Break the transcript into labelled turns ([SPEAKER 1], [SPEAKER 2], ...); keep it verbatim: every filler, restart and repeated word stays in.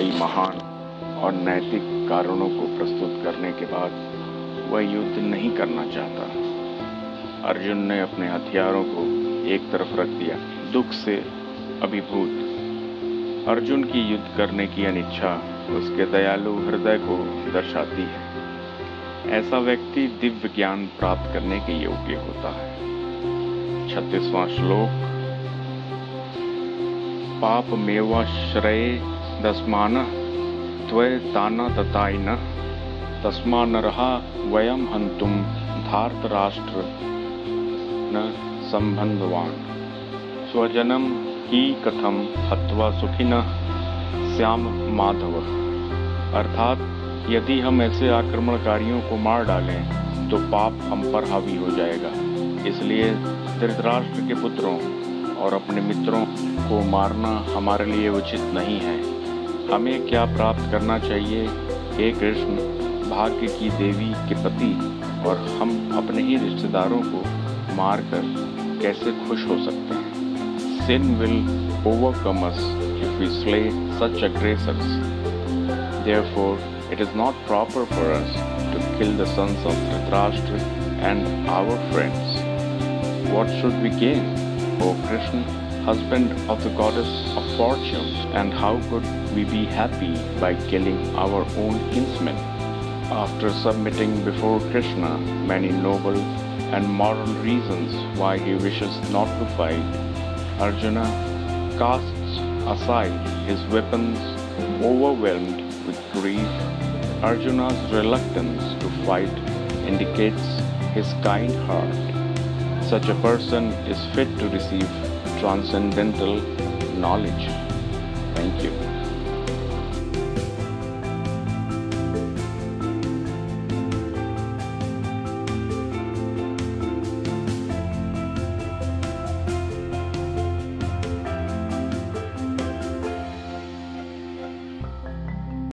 [SPEAKER 1] कई महान और नैतिक कारणों को प्रस्तुत करने के बाद वह युद्ध नहीं करना चाहता। अर्जुन ने अपने हथियारों को एक तरफ रख दिया, दुख से अभिभूत। अर्जुन की युद्ध करने की अनिच्छा उसके दयालु हृदय को दर्शाती है। ऐसा व्यक्ति दिव्य ज्ञान प्राप्त करने के योग्य होता है। छत्तीसवां श्लोक। पाप मेवाश्रये दस्मानः त्वय ताना ततायिनः तस्मा नरहा वयम हंतुम धार्तराष्ट्र न संबंधवान स्वजनम ही कथम हत्वा सुखिनः श्याम माधव। अर्थात यदि हम ऐसे आक्रमणकारियों को मार डालें तो पाप हम पर हावी हो जाएगा। इसलिए धृतराष्ट्र के पुत्रों और अपने मित्रों को मारना हमारे लिए उचित नहीं है। हमें क्या प्राप्त करना चाहिए? हे कृष्ण, भाग्य की देवी के पति और हम अपने ही रिश्तेदारों को मारकर कैसे खुश हो सकते हैं? Sin will overcome us if we slay such aggressors. Therefore, it is not proper for us to kill the sons of Dhritarashtra and our friends. What should we gain, O Krishna, husband of the goddess of fortune? And how could we be happy by killing our own kinsmen? After submitting before Krishna many noble and moral reasons why he wishes not to fight, Arjuna casts aside his weapons, overwhelmed with grief. Arjuna's reluctance to fight indicates his kind heart. Such a person is fit to receive transcendental knowledge. Thank you.